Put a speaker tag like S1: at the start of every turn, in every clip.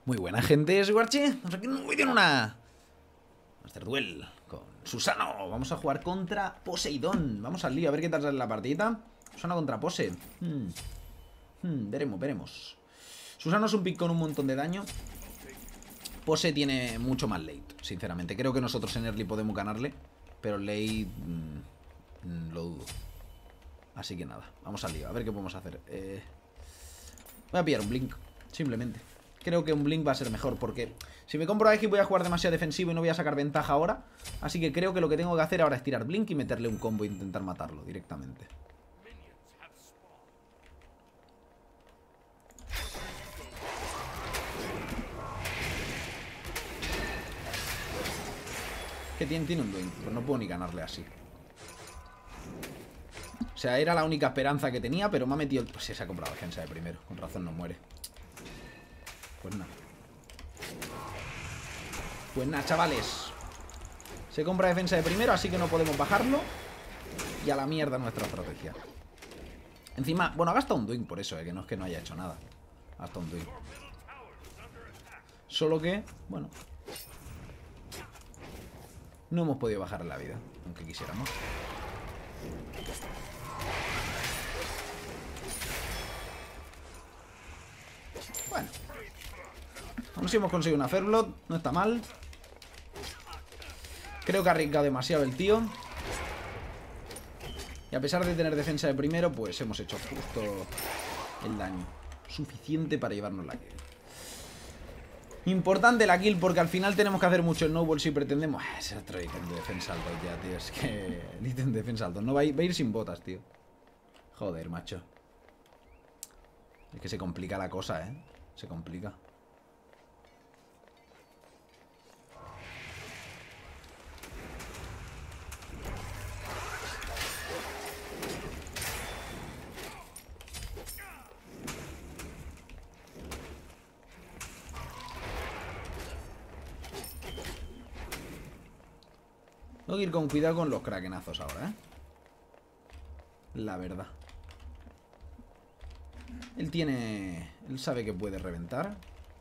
S1: Muy buena gente, es Guarchi. Estamos aquí en un vídeo en una Master Duel con Susano. Vamos a jugar contra Poseidón. Vamos al lío, a ver qué tal sale la partidita. Susano contra Pose. Veremos. Susano es un pick con un montón de daño. Pose tiene mucho más late, sinceramente. Creo que nosotros en early podemos ganarle, pero late lo dudo. Así que nada, vamos al lío, a ver qué podemos hacer. Voy a pillar un Blink, simplemente. Creo que un Blink va a ser mejor, porque si me compro a X voy a jugar demasiado defensivo y no voy a sacar ventaja ahora. Así que creo que lo que tengo que hacer ahora es tirar Blink y meterle un combo e intentar matarlo directamente. ¿Qué tiene un Blink? Pues no puedo ni ganarle así. O sea, era la única esperanza que tenía, pero me ha metido... Pues sí, se ha comprado defensa de primero. Con razón no muere. Pues nada. Pues nada, chavales. Se compra defensa de primero, así que no podemos bajarlo. Y a la mierda nuestra estrategia. Encima, bueno, ha gastado un Dwing por eso, que no es que no haya hecho nada. Ha gastado un Dwing. Solo que, bueno, no hemos podido bajar la vida, aunque quisiéramos. Bueno, aún si hemos conseguido una Fairblood, no está mal. Creo que ha arriesgado demasiado el tío. Y a pesar de tener defensa de primero, pues hemos hecho justo el daño suficiente para llevarnos la kill. Importante la kill porque al final tenemos que hacer mucho snowball si pretendemos... ese otro ítem de defensa alto ya, tío. Es que... el ítem de defensa alto. No va a ir sin botas, tío. Joder, macho. Es que se complica la cosa, ¿eh? Se complica. Tengo que ir con cuidado con los krakenazos ahora, ¿eh? La verdad. Él tiene... él sabe que puede reventar.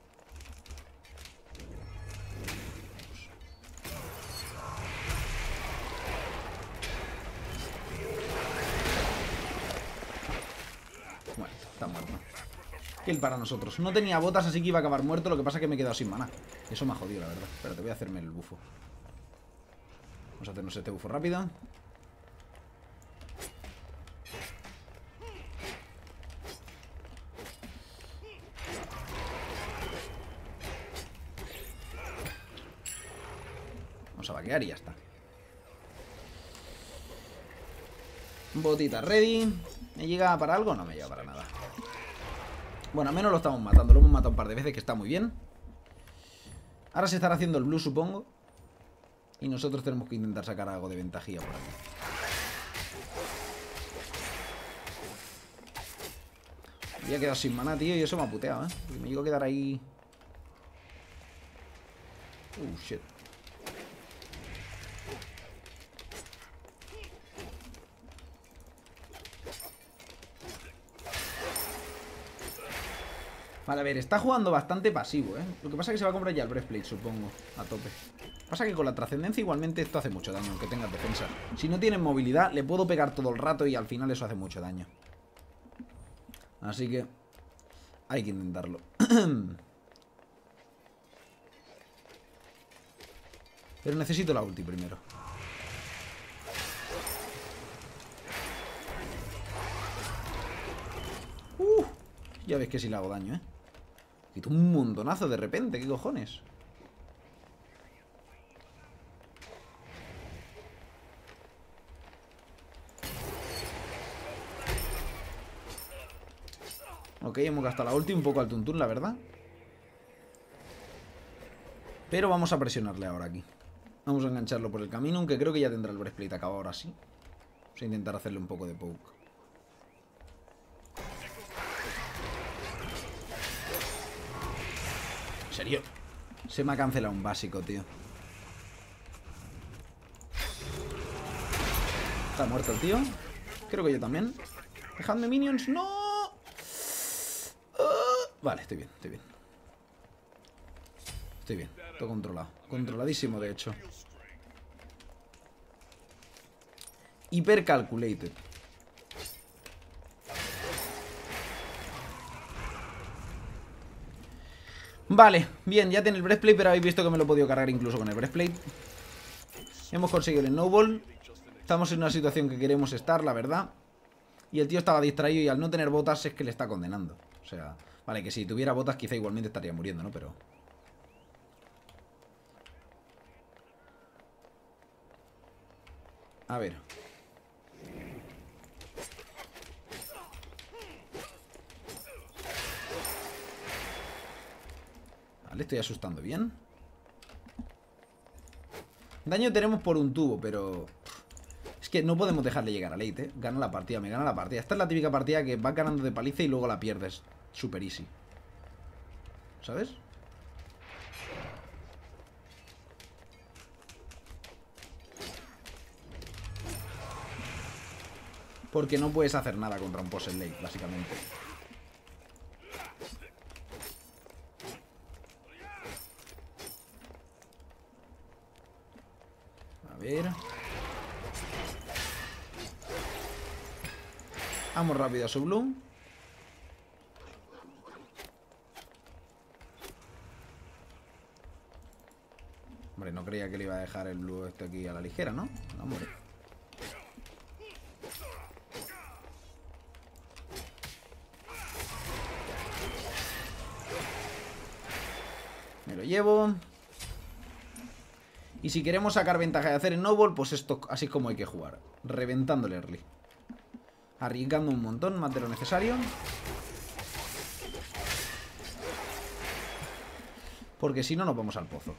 S1: Bueno, está muerto. Kill para nosotros. No tenía botas, así que iba a acabar muerto. Lo que pasa es que me he quedado sin mana. Eso me ha jodido, la verdad. Espérate, voy a hacerme el bufo. Vamos a hacernos este bufo rápido. Vamos a vaquear y ya está. Botita ready. ¿Me llega para algo? No me llega para nada. Bueno, al menos lo estamos matando. Lo hemos matado un par de veces, que está muy bien. Ahora se estará haciendo el blue, supongo. Y nosotros tenemos que intentar sacar algo de ventajilla por aquí. Me había quedado sin maná, tío, y eso me ha puteado, ¿eh? Porque me llego a quedar ahí... shit. Vale, a ver, está jugando bastante pasivo, ¿eh? Lo que pasa es que se va a comprar ya el Breastplate, supongo, a tope. Pasa que con la trascendencia igualmente esto hace mucho daño, aunque tengas defensa. Si no tienes movilidad, le puedo pegar todo el rato y al final eso hace mucho daño. Así que hay que intentarlo. Pero necesito la ulti primero. Ya ves que sí le hago daño, ¿eh? Quito un montonazo de repente, ¿qué cojones? Ok, hemos gastado la ulti un poco al tuntún, la verdad. Pero vamos a presionarle ahora aquí. Vamos a engancharlo por el camino, aunque creo que ya tendrá el breastplate acabado ahora sí. Vamos a intentar hacerle un poco de poke. ¿En serio? Se me ha cancelado un básico, tío. Está muerto el tío. Creo que yo también. Dejadme minions. ¡No! Vale, estoy bien, estoy bien. Estoy bien, todo controlado. Controladísimo, de hecho. Hyper calculated. Vale, bien, ya tiene el breastplate, pero habéis visto que me lo he podido cargar incluso con el breastplate. Hemos conseguido el snowball. Estamos en una situación que queremos estar, la verdad. Y el tío estaba distraído y al no tener botas es que le está condenando. O sea, vale, que si tuviera botas quizá igualmente estaría muriendo, ¿no? Pero... A ver. Vale, estoy asustando bien. Daño tenemos por un tubo, pero... Es que no podemos dejarle llegar a late, ¿eh? Gana la partida, me gana la partida. Esta es la típica partida que vas ganando de paliza y luego la pierdes. Super easy. ¿Sabes? Porque no puedes hacer nada contra un post late, básicamente. A ver... Vamos rápido a su Bloom. Hombre, no creía que le iba a dejar el Blue este aquí a la ligera, ¿no? No, hombre. Me lo llevo. Y si queremos sacar ventaja de hacer el snowball, pues esto así es como hay que jugar. Reventando el early. Arriesgando un montón, más de lo necesario. Porque si no, nos vamos al pozo.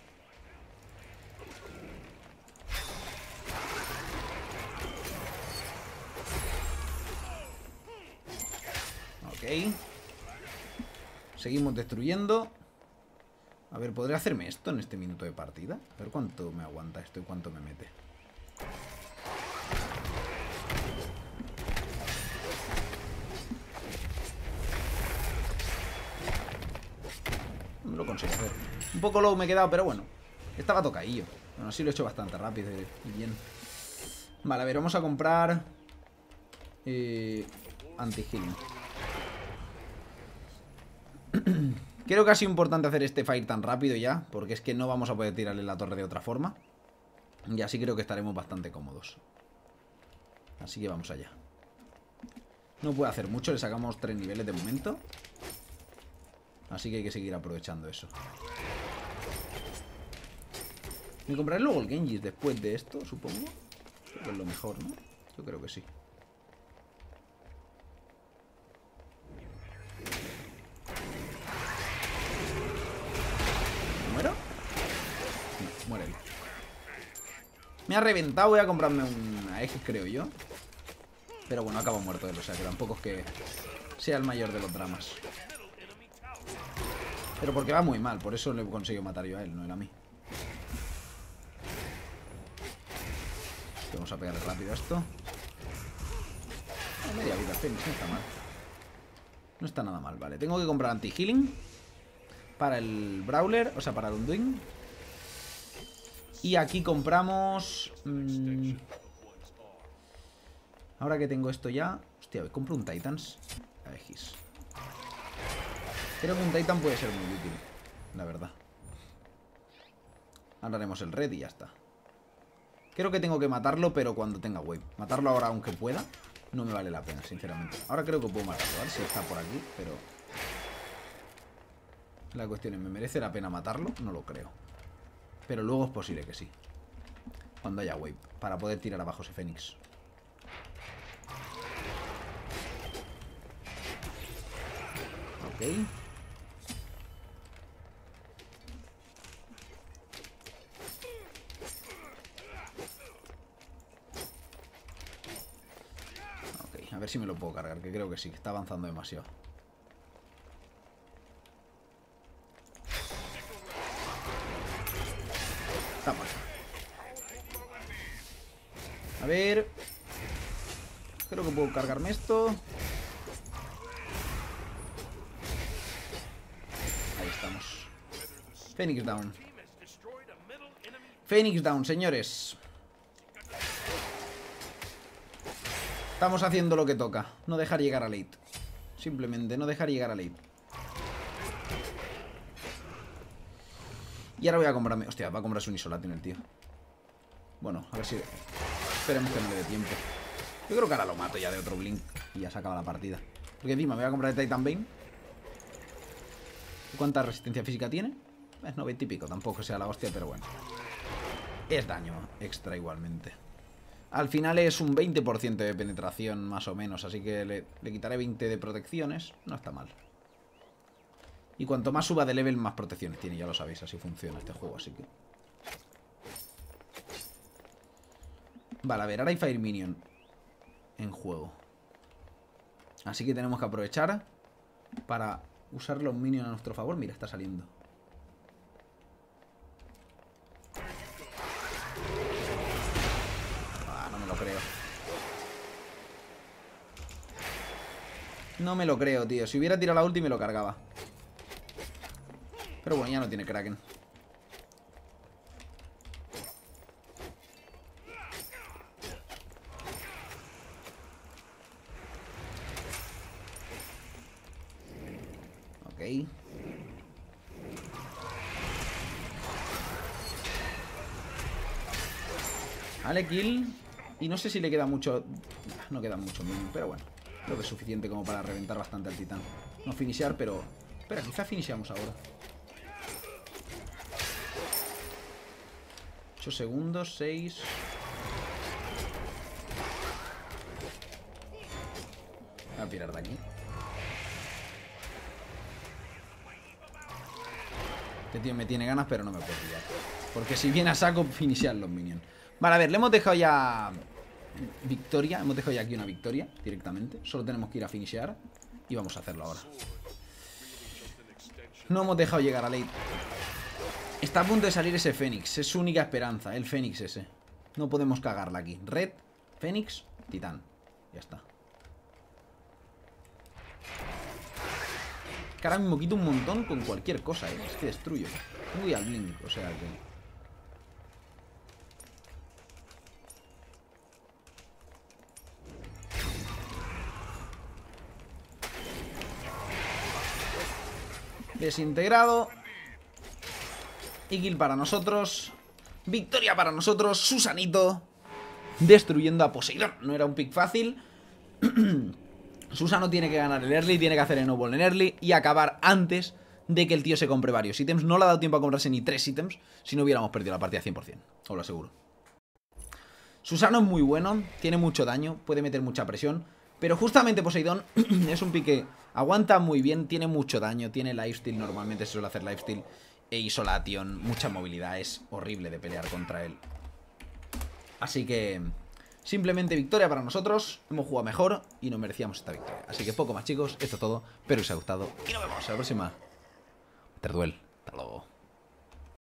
S1: Ok. Seguimos destruyendo. A ver, ¿podré hacerme esto en este minuto de partida? A ver cuánto me aguanta esto y cuánto me mete. No lo consigo hacer. Un poco low me he quedado, pero bueno. Estaba tocadillo. Bueno, sí lo he hecho bastante rápido y bien. Vale, a ver, vamos a comprar... anti-healing. Creo que ha sido importante hacer este fight tan rápido ya, porque es que no vamos a poder tirarle la torre de otra forma. Y así creo que estaremos bastante cómodos. Así que vamos allá. No puede hacer mucho, le sacamos 3 niveles de momento. Así que hay que seguir aprovechando eso. Me compraré luego el Genji después de esto, supongo. Creo que es lo mejor, ¿no? Yo creo que sí. ¿Muero? No, muere él. Me ha reventado, voy a comprarme una Aegis, creo yo. Pero bueno, acabo muerto él, o sea que tampoco es que sea el mayor de los dramas. Pero porque va muy mal, por eso le he conseguido matar yo a él, no él a mí. Vamos a pegarle rápido a esto. Media vida, Fénix, no está mal. No está nada mal, vale. Tengo que comprar anti-healing para el Brawler, o sea, para el Undoing. Y aquí compramos... ahora que tengo esto ya... Hostia, compro un Titans. Aegis. Creo que un Titan puede ser muy útil, la verdad. Ahora haremos el red y ya está. Creo que tengo que matarlo, pero cuando tenga wave. Matarlo ahora, aunque pueda, no me vale la pena, sinceramente. Ahora creo que puedo matarlo, ¿vale? Si está por aquí, pero... La cuestión es, ¿me merece la pena matarlo? No lo creo. Pero luego es posible que sí. Cuando haya wave, para poder tirar abajo ese Fénix. Ok. A ver si me lo puedo cargar, que creo que sí, que está avanzando demasiado. Está mal. A ver. Creo que puedo cargarme esto. Ahí estamos. Phoenix down. Phoenix down, señores. Estamos haciendo lo que toca. No dejar llegar a late. Simplemente no dejar llegar a late. Y ahora voy a comprarme... Hostia, va a comprarse un Isolation el tío. Bueno, a ver si... Esperemos que no le dé tiempo. Yo creo que ahora lo mato ya de otro Blink. Y ya se acaba la partida. Porque encima me voy a comprar el Titan Bane. ¿Cuánta resistencia física tiene? Es 90 y pico. Tampoco sea la hostia, pero bueno. Es daño extra igualmente. Al final es un 20% de penetración más o menos. Así que le quitaré 20 de protecciones. No está mal. Y cuanto más suba de level, más protecciones tiene. Ya lo sabéis, así funciona este juego. Así que... Vale, a ver, ahora hay Fire Minion en juego. Así que tenemos que aprovechar para usar los minions a nuestro favor. Mira, está saliendo. Ah, no me lo creo. No me lo creo, tío. Si hubiera tirado la ulti me lo cargaba. Pero bueno, ya no tiene Kraken. Ok. Vale, kill. Y no sé si le queda mucho. No queda mucho minion, pero bueno. Creo que es suficiente como para reventar bastante al titán. No finishear, pero... Espera, quizá finisheamos ahora. 8 segundos, 6... Voy a tirar de aquí. Este tío me tiene ganas, pero no me puede pillar. Porque si viene a saco, finishean los minions. Vale, a ver, le hemos dejado ya... victoria, hemos dejado ya aquí una victoria directamente. Solo tenemos que ir a finishear. Y vamos a hacerlo ahora. No hemos dejado llegar a late. Está a punto de salir ese Fénix. Es su única esperanza, el Fénix ese. No podemos cagarla aquí. Red, Fénix, Titán. Ya está. Que ahora mismo quito un montón con cualquier cosa, ¿eh? Es que destruyo. Voy al Blink, o sea que... Desintegrado. Y kill para nosotros. Victoria para nosotros. Susanito destruyendo a Poseidón. No era un pick fácil. Susano tiene que ganar el early. Tiene que hacer el snowball en early. Y acabar antes de que el tío se compre varios ítems. No le ha dado tiempo a comprarse ni 3 ítems. Si no hubiéramos perdido la partida 100%. Os lo aseguro. Susano es muy bueno. Tiene mucho daño. Puede meter mucha presión. Pero justamente Poseidón es un pick que aguanta muy bien, tiene mucho daño, tiene lifesteal, normalmente se suele hacer lifesteal, e Isolation, mucha movilidad, es horrible de pelear contra él. Así que simplemente victoria para nosotros, hemos jugado mejor y nos merecíamos esta victoria. Así que poco más, chicos, esto es todo, espero que os haya gustado y nos vemos en la próxima. Terduel, hasta luego.